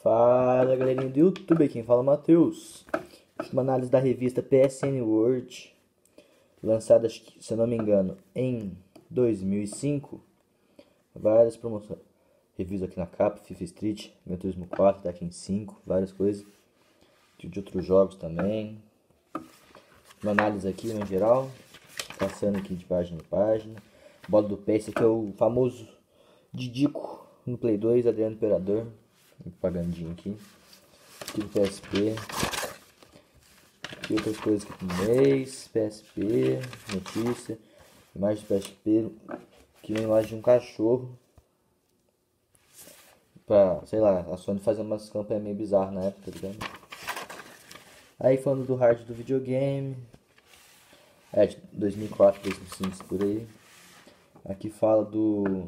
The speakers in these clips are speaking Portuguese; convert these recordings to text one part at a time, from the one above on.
Fala galerinha do YouTube, quem fala é o Matheus. Uma análise da revista PSN World, lançada, se eu não me engano, em 2005. Várias promoções, reviews aqui na capa, FIFA Street, Gran Turismo 4, Tekken 5, várias coisas. De outros jogos também. Uma análise aqui em geral, passando aqui de página em página. Bola do pé, esse aqui é o famoso Didico no Play 2, Adriano Imperador. Propagandinha aqui. Aqui do PSP. Aqui outras coisas aqui do mês. PSP, notícia. Imagem do PSP. Aqui uma imagem de um cachorro. Pra, sei lá, a Sony fazendo umas campanhas meio bizarras na época, tá ligado? Aí falando do hard do videogame. É, de 2004, 2005, por aí. Aqui fala do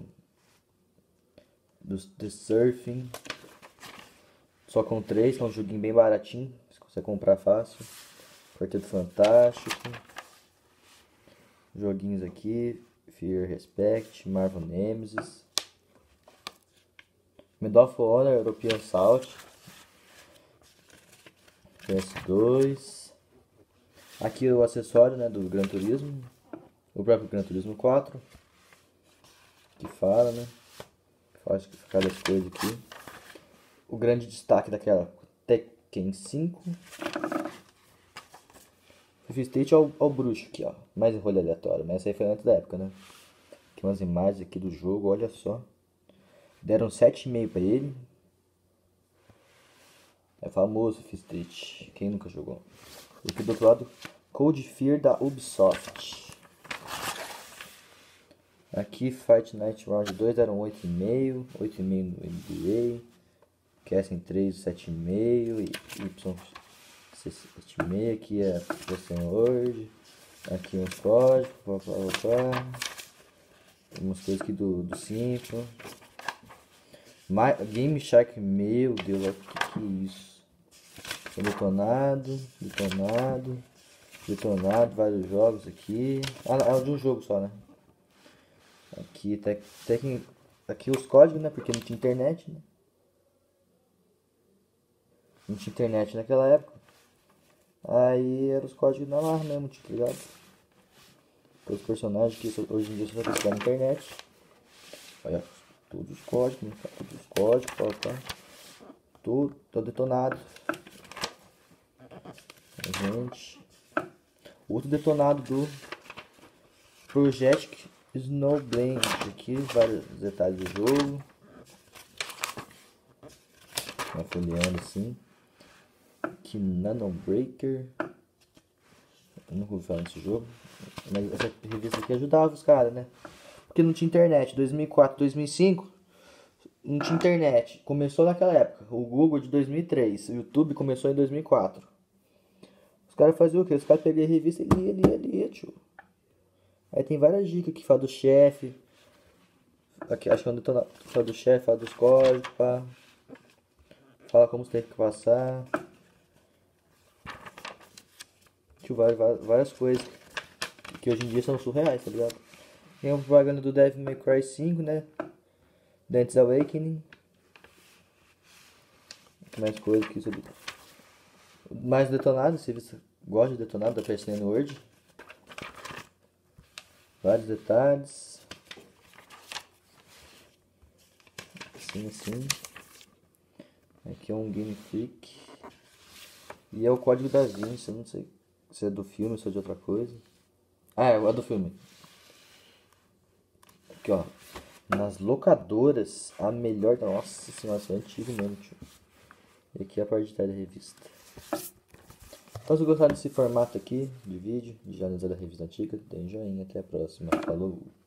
Surfing. Só com 3, que é um joguinho bem baratinho. Você consegue comprar fácil. Quarteto Fantástico. Joguinhos aqui. Fear, Respect, Marvel Nemesis. Medal of Honor, European Assault. PS2. Aqui o acessório, né, do Gran Turismo. O próprio Gran Turismo 4. Que fala, né? Faz cada coisa aqui. O grande destaque daquela Tekken 5. FIFA Street ao bruxo aqui, ó. Mais rolê aleatório, mas essa aí foi antes da época, né? Aqui umas imagens aqui do jogo, olha só. Deram 7,5 pra ele. É famoso FIFA Street. Quem nunca jogou? E aqui do outro lado, Code Fear da Ubisoft. Aqui Fight Night Round 2 deram 8,5. 8,5 no NBA. Kessen 3, 7,5 e Y 7,5. Aqui é PSN Word. Aqui uns códigos. Umas coisas aqui do Simple. Game Shark, meu Deus, olha o que é isso. Detonado, vários jogos aqui. Ah, é de um jogo só, né? Aqui, aqui os códigos, né? Porque não tinha internet, né? Não tinha internet naquela época. Aí eram os códigos na barra mesmo, tá ligado? Os personagens que hoje em dia você vai precisar na internet. Olha, todos os códigos, né? Todos os códigos, tá? Tudo detonado. Gente. Outro detonado do Project Snowblind. Aqui, vários detalhes do jogo. Uma folheando assim. Aqui Nano Breaker. Eu nunca ouvi falar nesse jogo. Mas essa revista aqui ajudava os caras, né? Porque não tinha internet. 2004, 2005 não tinha internet. Começou naquela época. O Google de 2003. O YouTube começou em 2004. Os caras faziam o quê? Os caras pegavam a revista e lia, tio. Aí tem várias dicas que fala do chefe. Aqui, acho que é um detonado. Fala do chefe, fala dos códigos, pá. Fala como você tem que passar. Tio, várias coisas que hoje em dia são surreais, tá ligado? Tem uma propaganda do Devil May Cry 5, né? Dante's Awakening. Mais coisas aqui sobre. Mais detonado, se você gosta de detonado da PSN Word. Vários detalhes. Assim. Aqui é um Game Freak. E é o código da Vinci, eu não sei se é do filme ou se é de outra coisa. Ah, é do filme. Aqui, ó. Nas locadoras, a melhor... Nossa senhora, isso é antigo mesmo, tio. E aqui é a parte de trás da revista. Então, se gostaram desse formato aqui de vídeo, de analisar da revista antiga, deem joinha. Até a próxima. Falou!